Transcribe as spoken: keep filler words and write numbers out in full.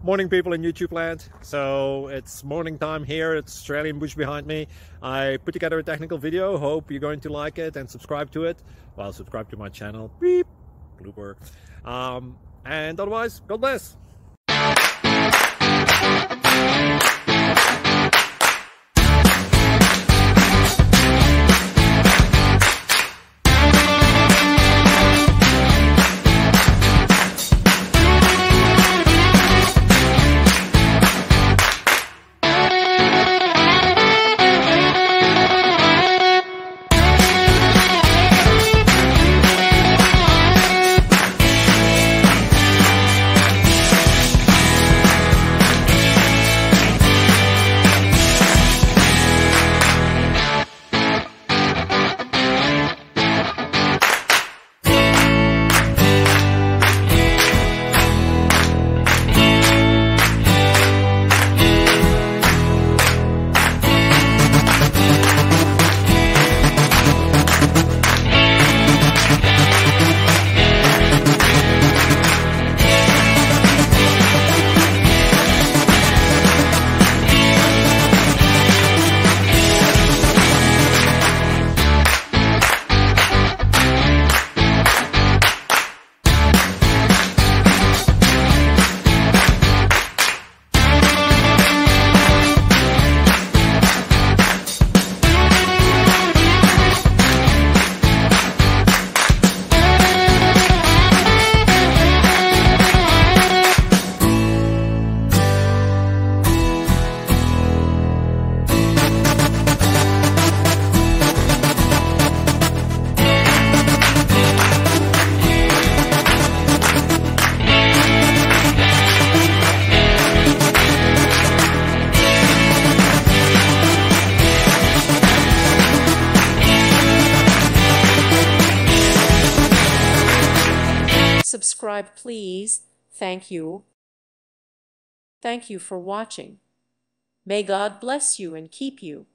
Morning, people in YouTube land. So it's morning time here. It's Australian bush behind me. I put together a technical video. Hope you're going to like it and subscribe to it. Well, subscribe to my channel. Beep. Blooper. Um, and otherwise, God bless. Subscribe, please. Thank you. Thank you for watching. May God bless you and keep you.